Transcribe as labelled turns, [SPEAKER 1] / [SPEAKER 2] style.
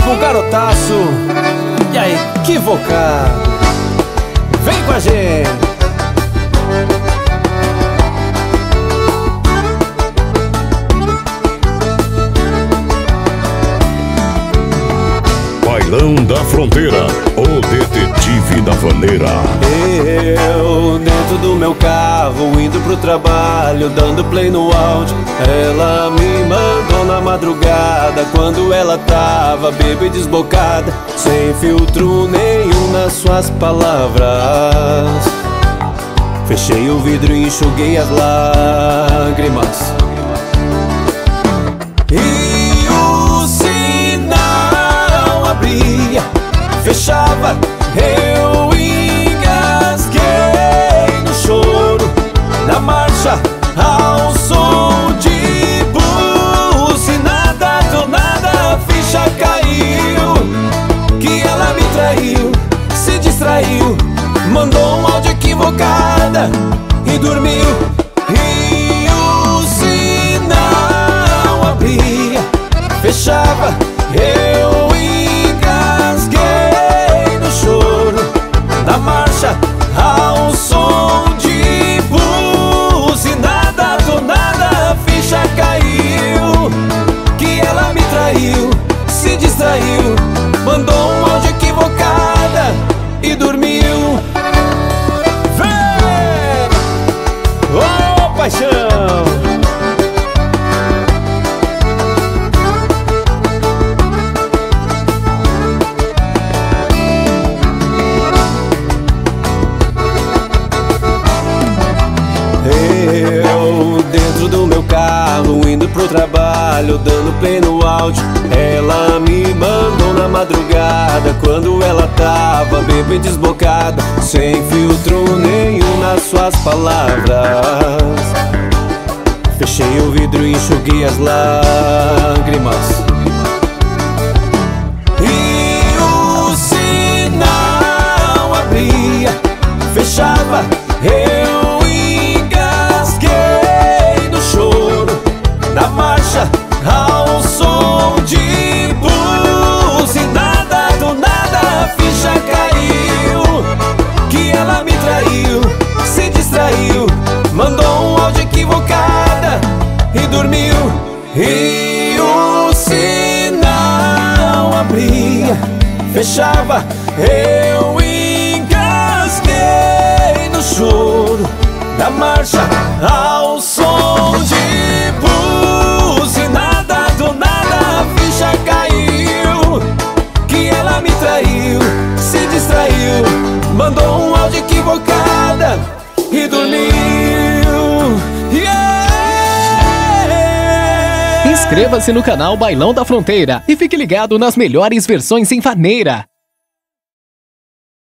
[SPEAKER 1] pro garotaço e a equivocado. Vem com a gente!
[SPEAKER 2] Bailão da Fronteira, o detetive da vaneira.
[SPEAKER 1] Eu dentro do meu carro, indo pro trabalho, dando play no áudio. Ela me mandou na madrugada, quando ela tava bêbada e desbocada, sem filtro nenhum nas suas palavras. Fechei o vidro e enxuguei as lágrimas. E o sinal abria, fechava, eu engasguei no choro, na marcha, ao som de buzinada. Do nada a ficha caiu, que ela me traiu, se distraiu, mandou um áudio equivocada e dormiu. E o sinal abria, fechava, eu engasguei no choro, na marcha, ao som de buzinada. Do nada a ficha caiu, que ela me traiu, se distraiu, mandou um áudio equivocada e dormiu. Vem! Ô, paixão! Eu dentro do meu carro, indo pro trabalho, dando play no áudio. Ela me mandou na madrugada, quando ela tava bêbada e desbocada, sem filtro nenhum nas suas palavras. Fechei o vidro e enxuguei as lágrimas. E o sinal abria, fechava, eu engasguei no choro, na marcha, ao som de buzinada. Do nada a ficha caiu, que ela me traiu, se distraiu, mandou um áudio equivocada e dormiu. E o sinal abria, fechava, eu engasguei no choro, da marcha, ao som de buzinada. Do nada a ficha caiu, que ela me traiu, se distraiu, mandou um áudio equivocada e dormiu. Yeah!
[SPEAKER 3] Inscreva-se no canal Bailão da Fronteira e fique ligado nas melhores versões em vaneira.